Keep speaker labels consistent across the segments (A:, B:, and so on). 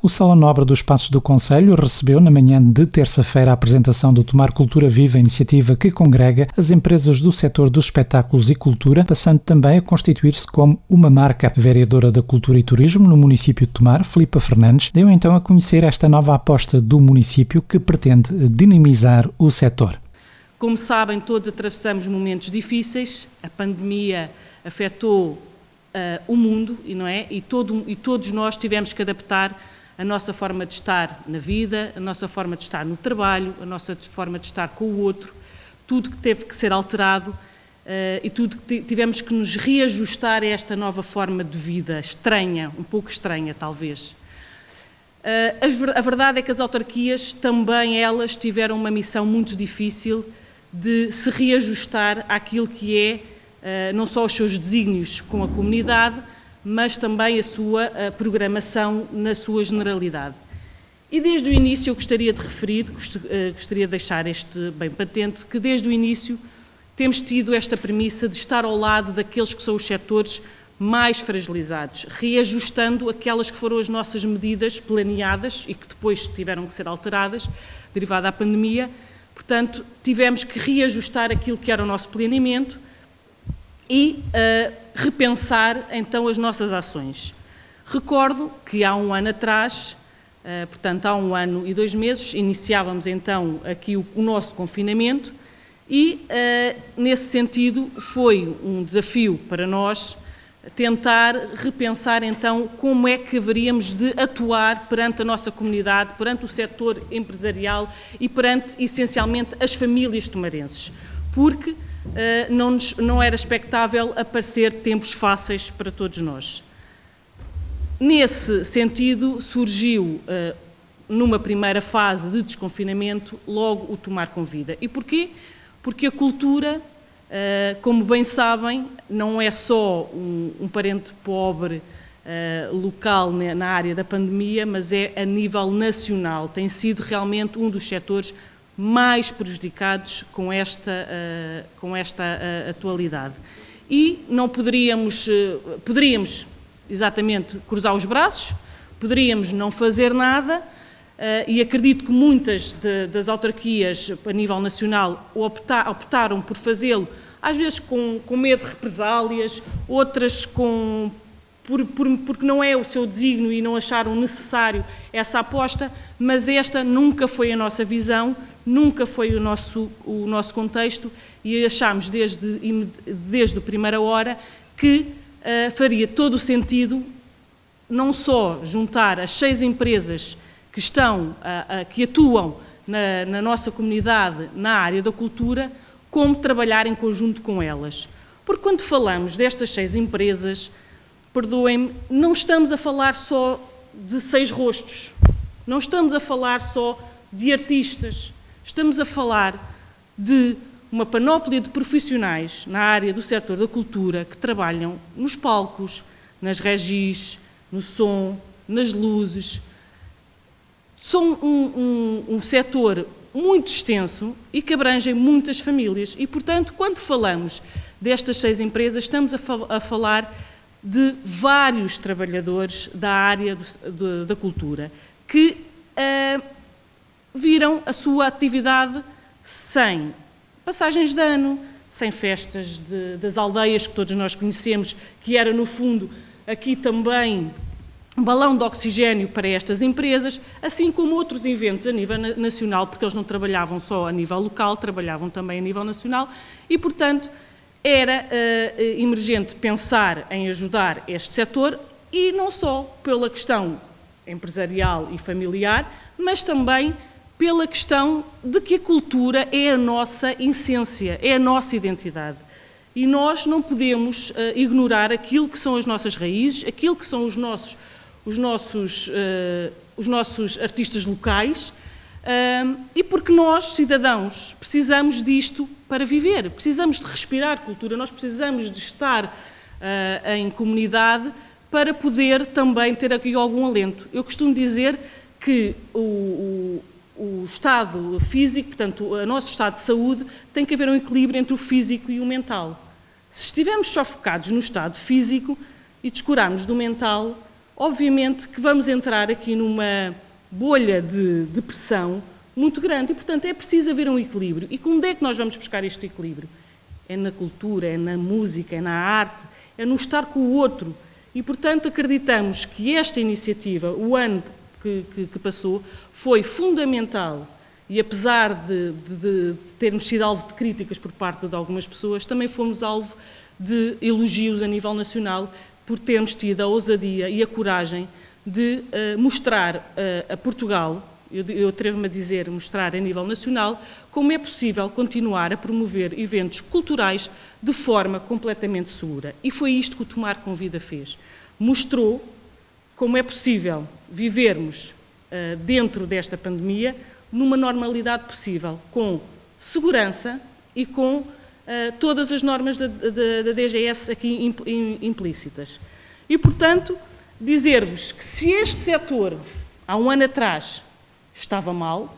A: O Sala Nobre dos Passos do Concelho recebeu na manhã de terça-feira a apresentação do Tomar Cultura Viva, iniciativa que congrega as empresas do setor dos espetáculos e cultura, passando também a constituir-se como uma marca. A vereadora da Cultura e Turismo no município de Tomar, Filipa Fernandes, deu então a conhecer esta nova aposta do município que pretende dinamizar o setor.
B: Como sabem, todos atravessamos momentos difíceis, a pandemia afetou o mundo, não é? E todos nós tivemos que adaptar a nossa forma de estar na vida, a nossa forma de estar no trabalho, a nossa forma de estar com o outro, tudo que teve que ser alterado e tudo que tivemos que nos reajustar a esta nova forma de vida, estranha, um pouco estranha talvez. A verdade é que as autarquias também elas tiveram uma missão muito difícil de se reajustar àquilo que é não só os seus desígnios com a comunidade, mas também a sua programação na sua generalidade. E desde o início eu gostaria de referir, gostaria de deixar este bem patente, que desde o início temos tido esta premissa de estar ao lado daqueles que são os setores mais fragilizados, reajustando aquelas que foram as nossas medidas planeadas e que depois tiveram que ser alteradas, derivada da pandemia. Portanto, tivemos que reajustar aquilo que era o nosso planeamento e repensar então as nossas ações. Recordo que há um ano atrás, portanto há 1 ano e 2 meses, iniciávamos então aqui o nosso confinamento e nesse sentido foi um desafio para nós tentar repensar então como é que haveríamos de atuar perante a nossa comunidade, perante o setor empresarial e perante essencialmente as famílias tomarenses, porque não era expectável aparecer tempos fáceis para todos nós. Nesse sentido, surgiu, numa primeira fase de desconfinamento, logo o Tomar com Vida. E porquê? Porque a cultura, como bem sabem, não é só um parente pobre local na área da pandemia, mas é a nível nacional. Tem sido realmente um dos setores mais prejudicados com esta atualidade. E não poderíamos exatamente cruzar os braços, poderíamos não fazer nada, e acredito que muitas das autarquias a nível nacional optaram por fazê-lo, às vezes com medo de represálias, outras porque não é o seu desígnio e não acharam necessário essa aposta, mas esta nunca foi a nossa visão, nunca foi o nosso contexto e achámos desde a primeira hora que faria todo o sentido não só juntar as 6 empresas que atuam na nossa comunidade na área da cultura, como trabalhar em conjunto com elas. Porque quando falamos destas 6 empresas, perdoem-me, não estamos a falar só de 6 rostos, não estamos a falar só de artistas, estamos a falar de uma panóplia de profissionais na área do setor da cultura que trabalham nos palcos, nas regis, no som, nas luzes. São um setor muito extenso e que abrange muitas famílias e, portanto, quando falamos destas 6 empresas, estamos a falar de vários trabalhadores da área da cultura que viram a sua atividade sem passagens de ano, sem festas das aldeias que todos nós conhecemos, que era, no fundo, aqui também um balão de oxigênio para estas empresas, assim como outros eventos a nível nacional, porque eles não trabalhavam só a nível local, trabalhavam também a nível nacional e, portanto, era emergente pensar em ajudar este setor e não só pela questão empresarial e familiar, mas também pela questão de que a cultura é a nossa essência, é a nossa identidade. E nós não podemos ignorar aquilo que são as nossas raízes, aquilo que são os nossos artistas locais, e porque nós, cidadãos, precisamos disto para viver, precisamos de respirar cultura, nós precisamos de estar em comunidade para poder também ter aqui algum alento. Eu costumo dizer que o estado físico, portanto, o nosso estado de saúde, tem que haver um equilíbrio entre o físico e o mental. Se estivermos só focados no estado físico e descurarmos do mental, obviamente que vamos entrar aqui numa bolha de pressão muito grande e, portanto, é preciso haver um equilíbrio. E onde é que nós vamos buscar este equilíbrio? É na cultura, é na música, é na arte, é no estar com o outro. E, portanto, acreditamos que esta iniciativa, o ano que passou, foi fundamental e, apesar de termos sido alvo de críticas por parte de algumas pessoas, também fomos alvo de elogios a nível nacional por termos tido a ousadia e a coragem de mostrar a Portugal, eu atrevo-me a dizer, mostrar a nível nacional, como é possível continuar a promover eventos culturais de forma completamente segura. E foi isto que o Tomar Convida fez. Mostrou como é possível vivermos dentro desta pandemia numa normalidade possível, com segurança e com todas as normas da DGS aqui implícitas. E, portanto, dizer-vos que se este setor, há um ano atrás, estava mal,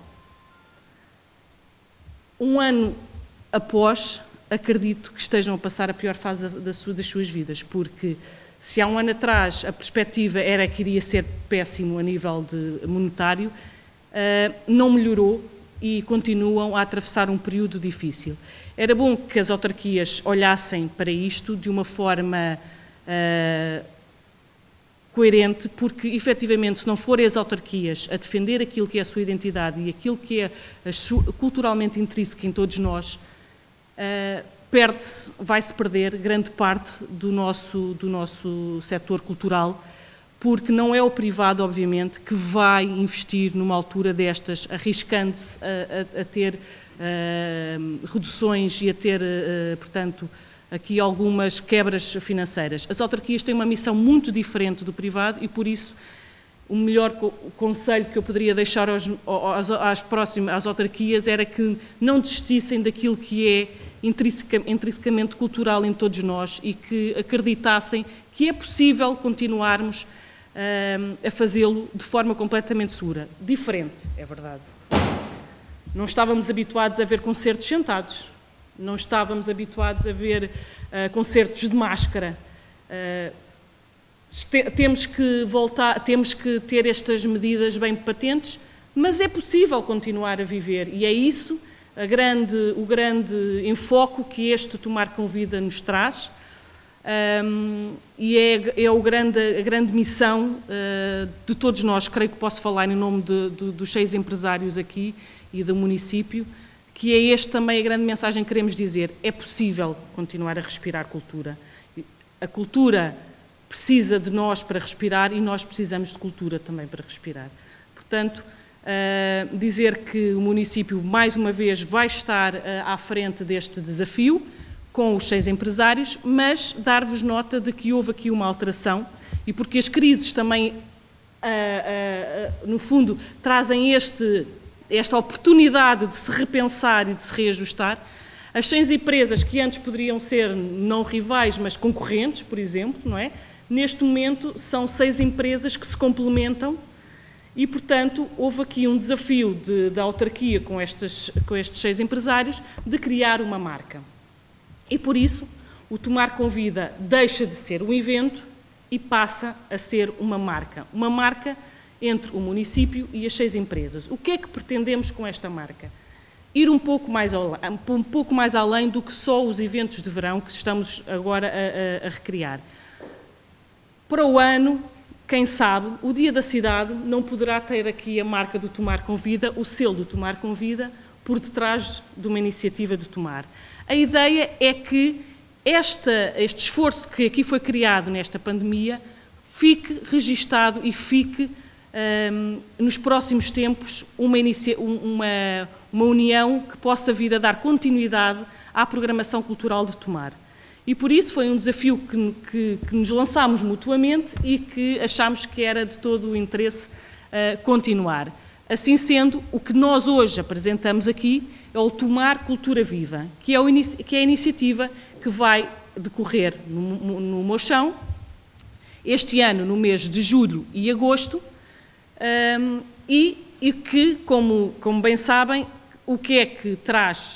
B: um ano após, acredito que estejam a passar a pior fase das suas vidas, porque se há um ano atrás a perspectiva era que iria ser péssimo a nível monetário, não melhorou e continuam a atravessar um período difícil. Era bom que as autarquias olhassem para isto de uma forma coerente, porque, efetivamente, se não forem as autarquias a defender aquilo que é a sua identidade e aquilo que é culturalmente intrínseco em todos nós, perde-se, vai-se perder grande parte do nosso setor cultural, porque não é o privado, obviamente, que vai investir numa altura destas, arriscando-se a ter reduções e a ter, portanto, aqui algumas quebras financeiras. As autarquias têm uma missão muito diferente do privado e, por isso, o melhor conselho que eu poderia deixar às autarquias era que não desistissem daquilo que é intrinsecamente cultural em todos nós e que acreditassem que é possível continuarmos a fazê-lo de forma completamente segura. Diferente, é verdade. Não estávamos habituados a ver concertos sentados, não estávamos habituados a ver concertos de máscara. Temos que ter estas medidas bem patentes, mas é possível continuar a viver e é isso o grande enfoque que este Tomar Convida nos traz. E é a grande missão de todos nós, creio que posso falar em nome dos 6 empresários aqui e do município, que é também a grande mensagem que queremos dizer: é possível continuar a respirar cultura. A cultura precisa de nós para respirar e nós precisamos de cultura também para respirar. Portanto, dizer que o município, mais uma vez, vai estar à frente deste desafio, com os 6 empresários, mas dar-vos nota de que houve aqui uma alteração e porque as crises também, no fundo, trazem esta oportunidade de se repensar e de se reajustar. As 6 empresas que antes poderiam ser não rivais, mas concorrentes, por exemplo, não é? Neste momento são 6 empresas que se complementam e, portanto, houve aqui um desafio da autarquia com estes 6 empresários de criar uma marca. E, por isso, o Tomar Convida deixa de ser um evento e passa a ser uma marca entre o município e as 6 empresas. O que é que pretendemos com esta marca? Ir um pouco mais além do que só os eventos de verão que estamos agora a recriar. Para o ano, quem sabe, o Dia da Cidade não poderá ter aqui a marca do Tomar Convida, o selo do Tomar Convida, por detrás de uma iniciativa de Tomar. A ideia é que este esforço que aqui foi criado nesta pandemia fique registado e fique, nos próximos tempos, uma união que possa vir a dar continuidade à programação cultural de Tomar. E por isso foi um desafio que nos lançámos mutuamente e que achámos que era de todo o interesse continuar. Assim sendo, o que nós hoje apresentamos aqui é o Tomar Cultura Viva, que é a iniciativa que vai decorrer no Mochão, este ano no mês de julho e agosto, e que, como bem sabem, o que é que traz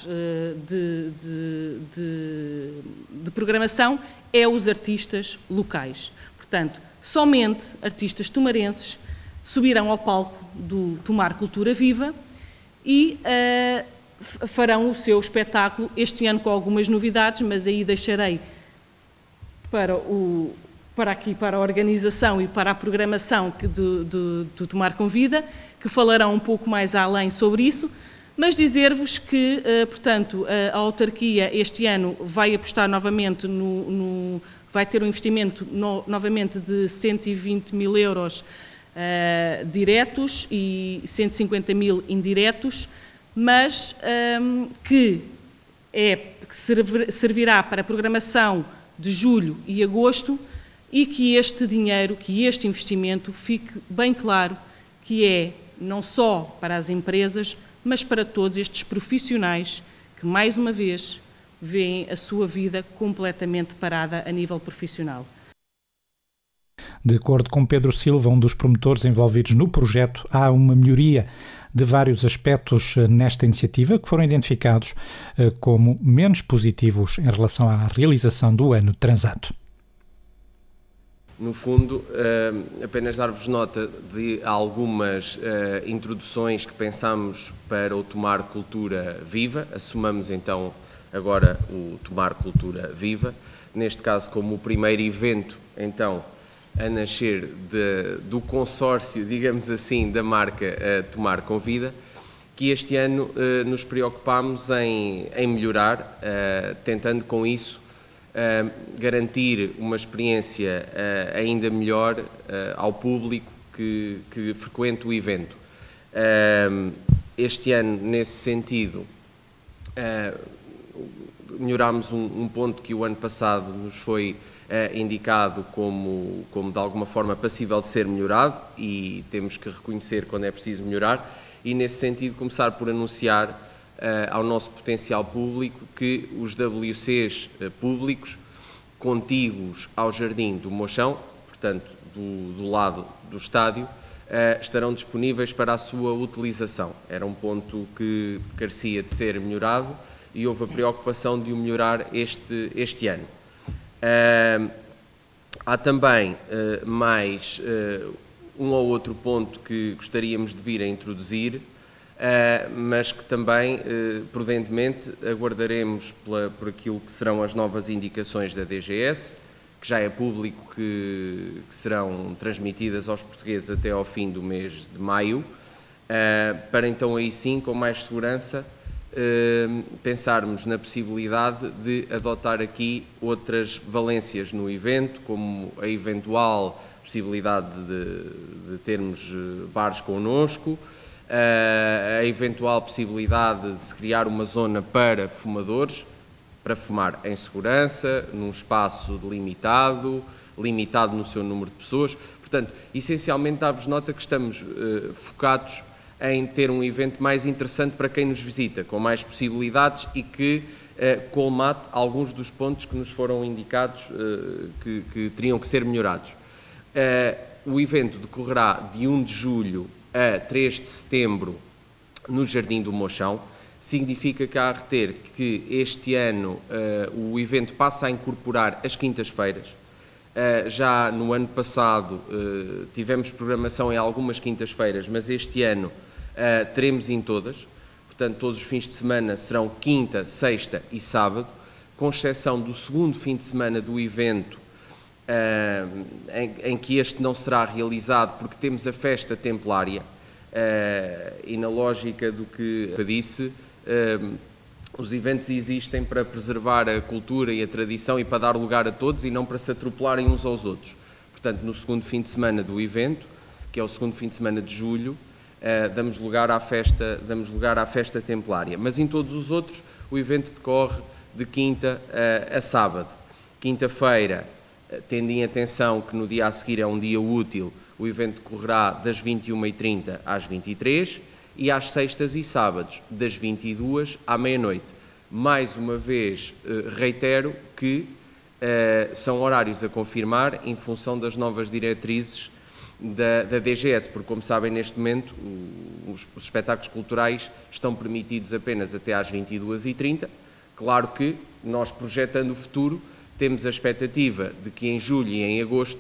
B: de programação é os artistas locais. Portanto, somente artistas tomarenses subirão ao palco do Tomar Cultura Viva e farão o seu espetáculo, este ano com algumas novidades, mas aí deixarei para a organização e para a programação do Tomar Convida, que falarão um pouco mais além sobre isso, mas dizer-vos que, portanto, a autarquia este ano vai apostar novamente vai ter um investimento novamente de 120 mil euros diretos e 150 mil indiretos, mas que servirá para a programação de julho e agosto, e que este dinheiro, que este investimento fique bem claro que é não só para as empresas, mas para todos estes profissionais que, mais uma vez, veem a sua vida completamente parada a nível profissional.
A: De acordo com Pedro Silva, um dos promotores envolvidos no projeto, há uma melhoria de vários aspectos nesta iniciativa que foram identificados como menos positivos em relação à realização do ano transato.
C: No fundo, apenas dar-vos nota de algumas introduções que pensamos para o Tomar Cultura Viva. Assumamos então agora o Tomar Cultura Viva, neste caso como o primeiro evento então a nascer do consórcio, digamos assim, da marca Tomar Convida, que este ano nos preocupámos em melhorar, tentando com isso garantir uma experiência ainda melhor ao público que frequenta o evento. Este ano, nesse sentido, melhorámos um ponto que o ano passado nos foi indicado como de alguma forma passível de ser melhorado, e temos que reconhecer quando é preciso melhorar, e nesse sentido começar por anunciar ao nosso potencial público que os WCs públicos contíguos ao Jardim do Mochão, portanto do lado do estádio, estarão disponíveis para a sua utilização. Era um ponto que carecia de ser melhorado e houve a preocupação de o melhorar este ano. Há também mais um ou outro ponto que gostaríamos de vir a introduzir, mas que também, prudentemente, aguardaremos por aquilo que serão as novas indicações da DGS, que já é público que serão transmitidas aos portugueses até ao fim do mês de maio, para então aí sim, com mais segurança, pensarmos na possibilidade de adotar aqui outras valências no evento, como a eventual possibilidade de termos bares connosco, a eventual possibilidade de se criar uma zona para fumadores, para fumar em segurança, num espaço delimitado, limitado no seu número de pessoas. Portanto, essencialmente dá-vos nota que estamos focados em ter um evento mais interessante para quem nos visita, com mais possibilidades e que colmate alguns dos pontos que nos foram indicados que teriam que ser melhorados. O evento decorrerá de 1 de julho a 3 de setembro no Jardim do Mochão. Significa que há a reter que este ano o evento passa a incorporar as quintas-feiras. Já no ano passado tivemos programação em algumas quintas-feiras, mas este ano teremos em todas. Portanto, todos os fins de semana serão quinta, sexta e sábado, com exceção do segundo fim de semana do evento, em que este não será realizado porque temos a festa templária, e na lógica do que disse, os eventos existem para preservar a cultura e a tradição e para dar lugar a todos e não para se atropelarem uns aos outros. Portanto, no segundo fim de semana do evento, que é o segundo fim de semana de julho, damos lugar à festa templária. Mas em todos os outros, o evento decorre de quinta a sábado. Quinta-feira, tendo em atenção que no dia a seguir é um dia útil, o evento decorrerá das 21h30 às 23h e às sextas e sábados, das 22h à meia-noite. Mais uma vez, reitero que são horários a confirmar em função das novas diretrizes da DGS, porque, como sabem, neste momento os espetáculos culturais estão permitidos apenas até às 22h30. Claro que nós, projetando o futuro, temos a expectativa de que em julho e em agosto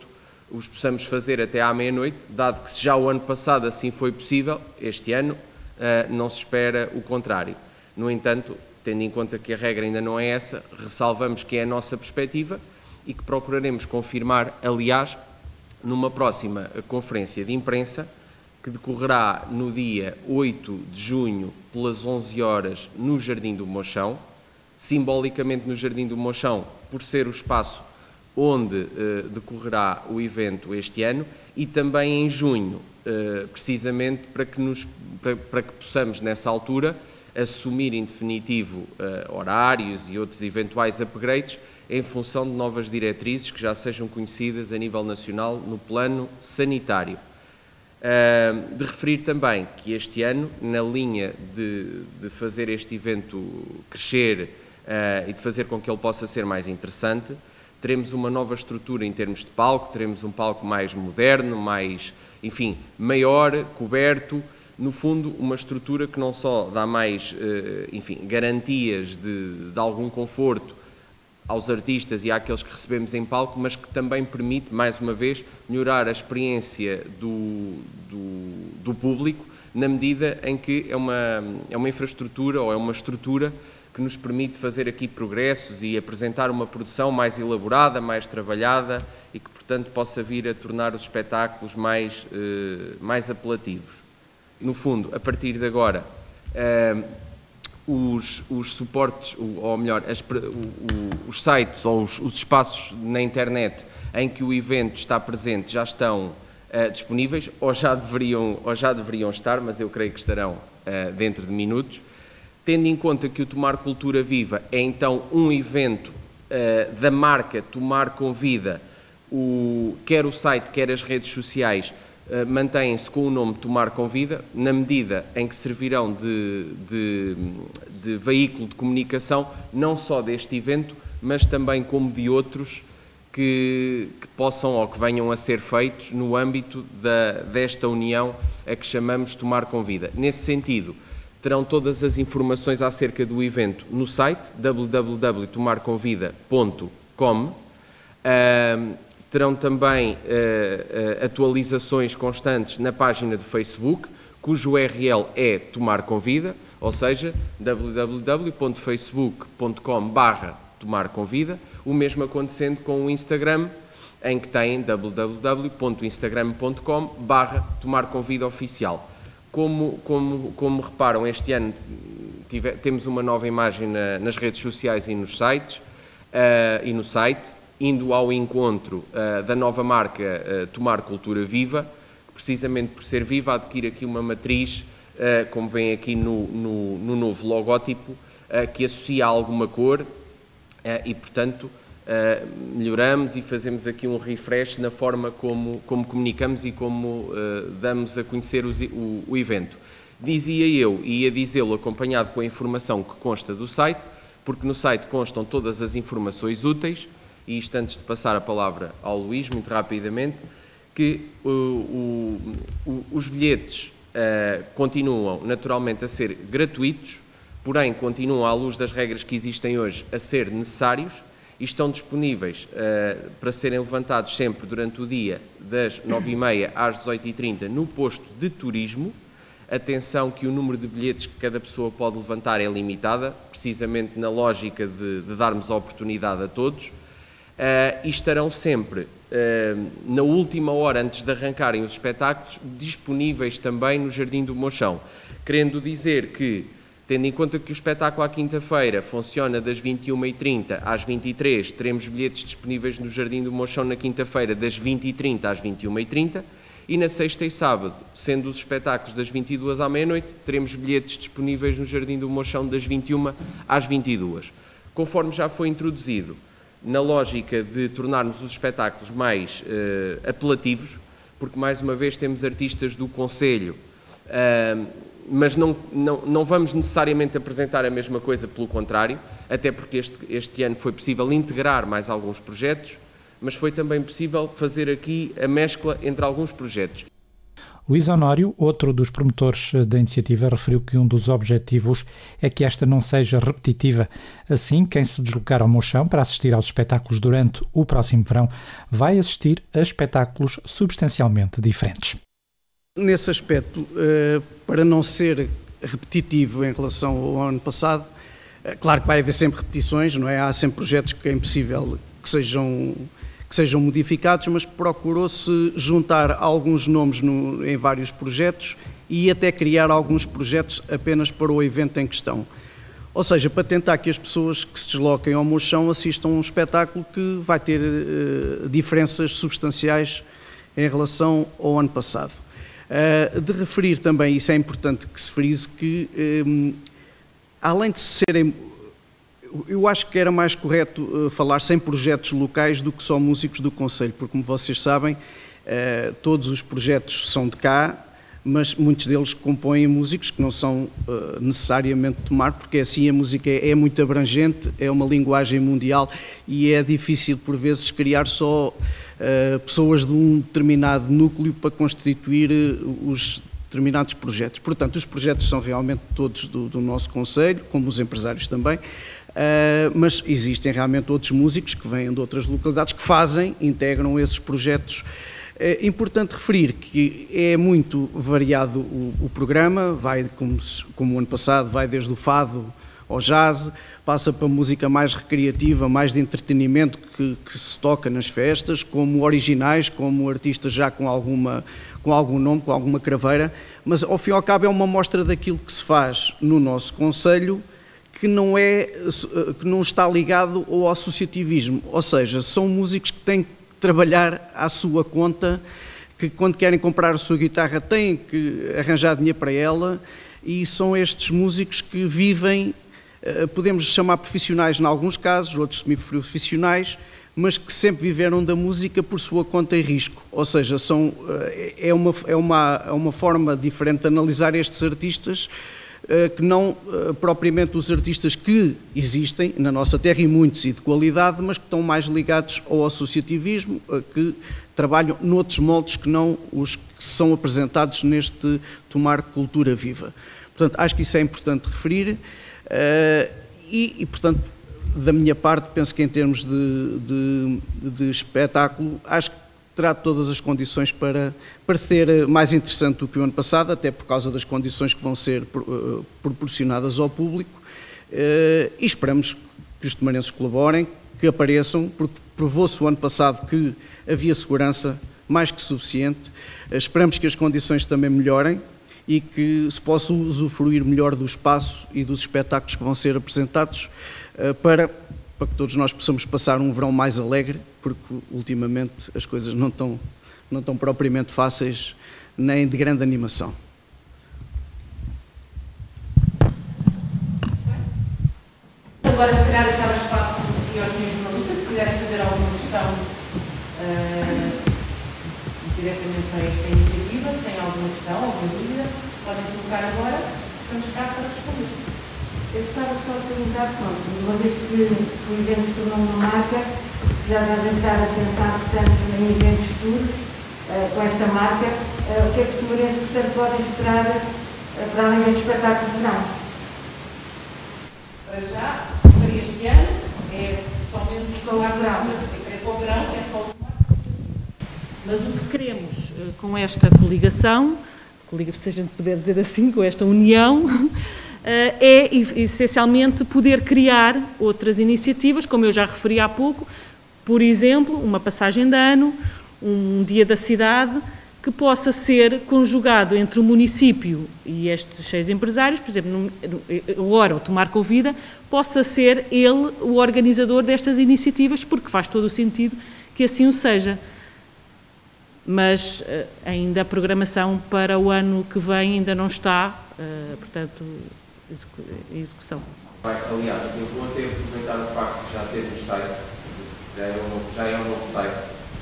C: os possamos fazer até à meia-noite, dado que se já o ano passado assim foi possível, este ano não se espera o contrário. No entanto, tendo em conta que a regra ainda não é essa, ressalvamos que é a nossa perspectiva e que procuraremos confirmar, aliás, numa próxima conferência de imprensa, que decorrerá no dia 8 de junho, pelas 11 horas, no Jardim do Mochão, simbolicamente no Jardim do Mochão, por ser o espaço onde decorrerá o evento este ano, e também em junho, precisamente para que possamos, nessa altura, assumir em definitivo horários e outros eventuais upgrades em função de novas diretrizes que já sejam conhecidas a nível nacional no plano sanitário. De referir também que este ano, na linha de fazer este evento crescer e de fazer com que ele possa ser mais interessante, teremos uma nova estrutura em termos de palco, teremos um palco mais moderno, mais, enfim, maior, coberto, no fundo uma estrutura que não só dá mais, enfim, garantias de algum conforto aos artistas e àqueles que recebemos em palco, mas que também permite, mais uma vez, melhorar a experiência do público, na medida em que é uma infraestrutura ou é uma estrutura que nos permite fazer aqui progressos e apresentar uma produção mais elaborada, mais trabalhada e que, portanto, possa vir a tornar os espetáculos mais apelativos. No fundo, a partir de agora, os suportes, ou melhor, os sites ou os espaços na internet em que o evento está presente já estão disponíveis, ou já deveriam estar, mas eu creio que estarão dentro de minutos. Tendo em conta que o Tomar Cultura Viva é então um evento da marca Tomar Convida, quer o site, quer as redes sociais, mantêm-se com o nome Tomar Convida, na medida em que servirão de veículo de comunicação, não só deste evento, mas também como de outros que possam ou que venham a ser feitos no âmbito desta união a que chamamos Tomar Convida. Nesse sentido, terão todas as informações acerca do evento no site www.tomarconvida.com. Terão também atualizações constantes na página do Facebook, cujo URL é Tomar Convida, ou seja, www.facebook.com/tomarconvida, o mesmo acontecendo com o Instagram, em que tem www.instagram.com/tomarconvidaoficial. Como reparam, este ano temos uma nova imagem nas redes sociais e nos sites, e no site, indo ao encontro da nova marca Tomar Cultura Viva, que precisamente por ser viva adquire aqui uma matriz, como vem aqui no novo logótipo, que associa a alguma cor e, portanto, melhoramos e fazemos aqui um refresh na forma como comunicamos e como damos a conhecer o evento. Dizia eu, e ia dizê-lo acompanhado com a informação que consta do site, porque no site constam todas as informações úteis, e isto antes de passar a palavra ao Luís, muito rapidamente, que os bilhetes continuam naturalmente a ser gratuitos, porém continuam, à luz das regras que existem hoje, a ser necessários e estão disponíveis para serem levantados sempre durante o dia, das 9h30 às 18h30, no posto de turismo. Atenção que o número de bilhetes que cada pessoa pode levantar é limitada, precisamente na lógica de darmos a oportunidade a todos. E estarão sempre, na última hora antes de arrancarem os espetáculos, disponíveis também no Jardim do Mochão. Querendo dizer que, tendo em conta que o espetáculo à quinta-feira funciona das 21h30 às 23h, teremos bilhetes disponíveis no Jardim do Mochão na quinta-feira das 20h30 às 21h30, e na sexta e sábado, sendo os espetáculos das 22h à meia-noite, teremos bilhetes disponíveis no Jardim do Mochão das 21h às 22h. Conforme já foi introduzido, na lógica de tornarmos os espetáculos mais apelativos, porque mais uma vez temos artistas do concelho, mas não vamos necessariamente apresentar a mesma coisa, pelo contrário, até porque este ano foi possível integrar mais alguns projetos, mas foi também possível fazer aqui a mescla entre alguns projetos.
A: Luís Honório, outro dos promotores da iniciativa, referiu que um dos objetivos é que esta não seja repetitiva. Assim, quem se deslocar ao Monchão para assistir aos espetáculos durante o próximo verão vai assistir a espetáculos substancialmente diferentes.
D: Nesse aspecto, para não ser repetitivo em relação ao ano passado, claro que vai haver sempre repetições, não é? Há sempre projetos que é impossível que sejam modificados, mas procurou-se juntar alguns nomes em vários projetos e até criar alguns projetos apenas para o evento em questão. Ou seja, para tentar que as pessoas que se desloquem ao Monchão assistam a um espetáculo que vai ter diferenças substanciais em relação ao ano passado. De referir também, isso é importante que se frise, que além de serem... Eu acho que era mais correto falar sem projetos locais do que só músicos do concelho, porque, como vocês sabem, todos os projetos são de cá, mas muitos deles compõem músicos que não são necessariamente de Tomar, porque assim a música é muito abrangente, é uma linguagem mundial e é difícil, por vezes, criar só pessoas de um determinado núcleo para constituir os determinados projetos. Portanto, os projetos são realmente todos do nosso concelho, como os empresários também, mas existem realmente outros músicos que vêm de outras localidades que integram esses projetos. É importante referir que é muito variado o programa, vai, como o ano passado, vai desde o fado ao jazz, passa para música mais recreativa, mais de entretenimento que se toca nas festas, como originais, como artistas já com algum nome, com alguma craveira, mas ao fim e ao cabo é uma mostra daquilo que se faz no nosso concelho, que não está ligado ao associativismo, ou seja, são músicos que têm que trabalhar à sua conta, que quando querem comprar a sua guitarra têm que arranjar dinheiro para ela, e são estes músicos que vivem, podemos chamar profissionais em alguns casos, outros semi-profissionais, mas que sempre viveram da música por sua conta e risco, ou seja, é uma forma diferente de analisar estes artistas, que não propriamente os artistas que existem na nossa terra, e muitos e de qualidade, mas que estão mais ligados ao associativismo, que trabalham noutros moldes que não os que são apresentados neste Tomar Cultura Viva. Portanto, acho que isso é importante referir portanto, da minha parte, penso que em termos de espetáculo, acho que terá todas as condições para ser mais interessante do que o ano passado, até por causa das condições que vão ser proporcionadas ao público, e esperamos que os tomarenses colaborem, que apareçam, porque provou-se o ano passado que havia segurança mais que suficiente. Esperamos que as condições também melhorem e que se possa usufruir melhor do espaço e dos espetáculos que vão ser apresentados, para que todos nós possamos passar um verão mais alegre, porque ultimamente as coisas não estão propriamente fáceis, nem de grande animação.
B: Agora, se calhar, deixar espaço aqui aos meus jornalistas, se quiserem fazer alguma questão diretamente a esta iniciativa, se têm alguma questão, alguma dúvida, podem colocar agora, estamos cá para responder. Eu gostava só de perguntar, uma vez que o evento se tornou uma marca, já devem estar a pensar, portanto, em eventos futuros, com esta marca, o que é que os tomarenses, portanto, podem esperar para além deste espetáculo de verão? Para já, para este ano, é somente para o verão, é para o verão, é só o Tomar. Mas o que queremos com esta coligação, se a gente puder dizer assim, com esta união, é essencialmente poder criar outras iniciativas, como eu já referi há pouco, por exemplo, uma passagem de ano, um dia da cidade, que possa ser conjugado entre o município e estes 6 empresários, por exemplo, agora o Tomar Convida, possa ser ele o organizador destas iniciativas, porque faz todo o sentido que assim o seja. Mas ainda a programação para o ano que vem ainda não está, portanto, em execução.
C: Aliás, eu vou até aproveitar o facto de já termos site, já é um novo site,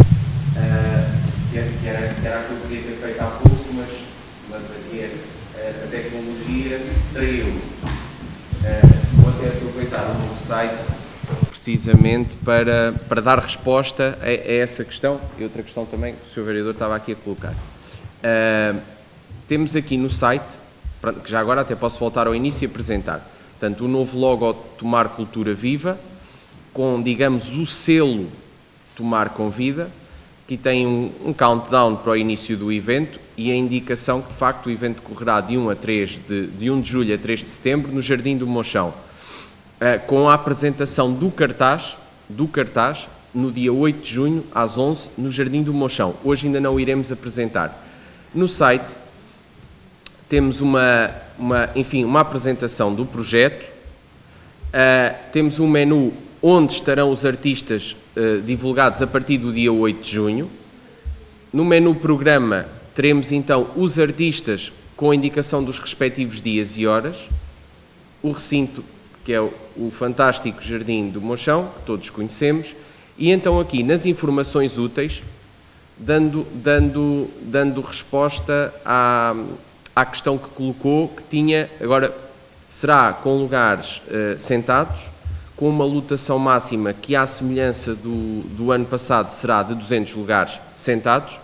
C: que era aquilo que podia ter feito há pouco, mas aqui a tecnologia traiu. Vou até aproveitar o novo site precisamente para dar resposta a essa questão e outra questão também que o Sr. Vereador estava aqui a colocar. Temos aqui no site, que já agora até posso voltar ao início e apresentar, portanto, o novo logo Tomar Cultura Viva, com, digamos, o selo Tomar Convida. Aqui tem um countdown para o início do evento e a indicação que, de facto, o evento correrá de 1 de julho a 3 de setembro no Jardim do Mochão, com a apresentação do cartaz no dia 8 de junho, às 11, no Jardim do Mochão. Hoje ainda não iremos apresentar. No site temos uma apresentação do projeto, temos um menu onde estarão os artistas divulgados a partir do dia 8 de junho. No menu programa teremos então os artistas com a indicação dos respectivos dias e horas, o recinto, que é o fantástico Jardim do Mochão, que todos conhecemos, e então aqui nas informações úteis, dando resposta à questão que colocou, que tinha, agora será com lugares sentados, com uma lotação máxima que, à semelhança do ano passado, será de 200 lugares sentados.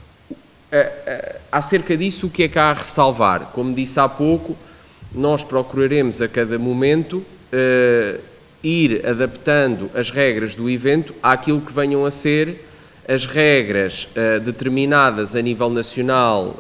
C: Acerca disso, o que é que há a ressalvar? Como disse há pouco, nós procuraremos a cada momento ir adaptando as regras do evento àquilo que venham a ser as regras determinadas a nível nacional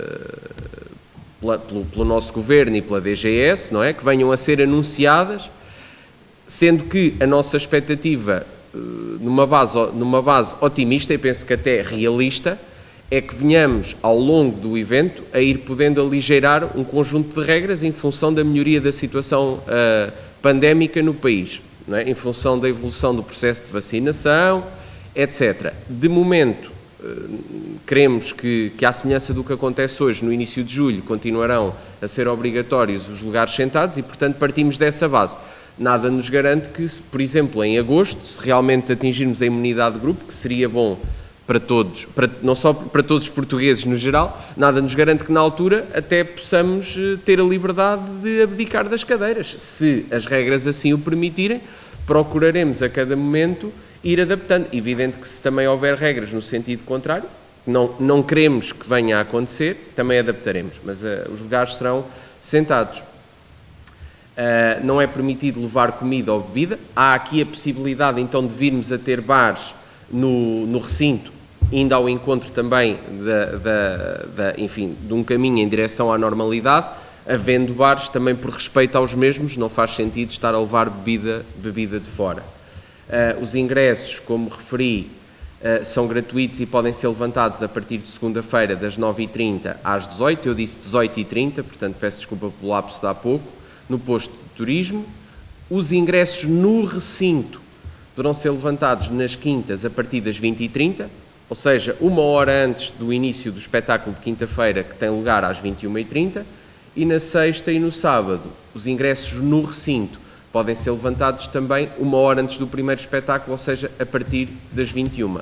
C: pelo nosso Governo e pela DGS, não é? Que venham a ser anunciadas, sendo que a nossa expectativa, numa base otimista e penso que até realista, é que venhamos ao longo do evento a ir podendo aligeirar um conjunto de regras em função da melhoria da situação pandémica no país, não é? Em função da evolução do processo de vacinação, etc. De momento, queremos que à semelhança do que acontece hoje, no início de julho, continuarão a ser obrigatórios os lugares sentados e, portanto, partimos dessa base. Nada nos garante que, por exemplo, em agosto, se realmente atingirmos a imunidade de grupo, que seria bom para todos, não só para todos os portugueses no geral, nada nos garante que na altura até possamos ter a liberdade de abdicar das cadeiras. Se as regras assim o permitirem, procuraremos a cada momento ir adaptando. Evidente que se também houver regras no sentido contrário, não queremos que venha a acontecer, também adaptaremos, mas os lugares serão sentados. Não é permitido levar comida ou bebida. Há aqui a possibilidade então de virmos a ter bares no recinto, indo ao encontro também de um caminho em direção à normalidade. Havendo bares, também por respeito aos mesmos, não faz sentido estar a levar bebida de fora. Os ingressos, como referi, são gratuitos e podem ser levantados a partir de segunda-feira, das 9h30 às 18h. Eu disse 18h30, portanto peço desculpa pelo lapso de há pouco, no posto de turismo. Os ingressos no recinto poderão ser levantados nas quintas a partir das 20h30, ou seja, 1 hora antes do início do espetáculo de quinta-feira, que tem lugar às 21h30, e na sexta e no sábado, os ingressos no recinto podem ser levantados também 1 hora antes do primeiro espetáculo, ou seja, a partir das 21h.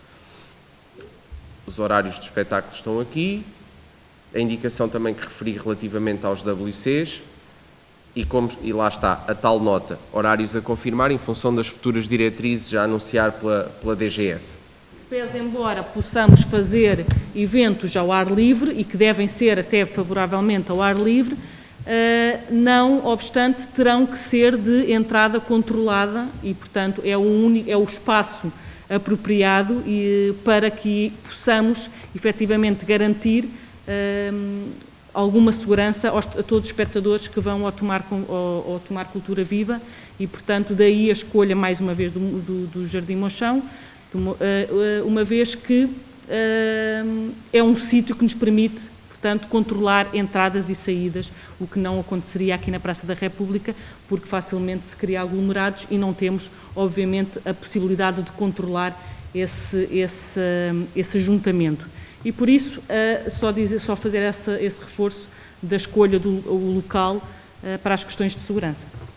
C: Os horários do espetáculo estão aqui, a indicação também que referi relativamente aos WCs, e lá está a tal nota, horários a confirmar em função das futuras diretrizes a anunciar pela DGS.
B: Pese embora possamos fazer eventos ao ar livre e que devem ser até favoravelmente ao ar livre, não obstante terão que ser de entrada controlada e, portanto, é o espaço apropriado para que possamos efetivamente garantir alguma segurança a todos os espectadores que vão ao Tomar Cultura Viva e, portanto, daí a escolha, mais uma vez, do Jardim Mochão, uma vez que é um sítio que nos permite, portanto, controlar entradas e saídas, o que não aconteceria aqui na Praça da República, porque facilmente se cria aglomerados e não temos, obviamente, a possibilidade de controlar esse juntamento. E por isso, só fazer esse reforço da escolha do local para as questões de segurança.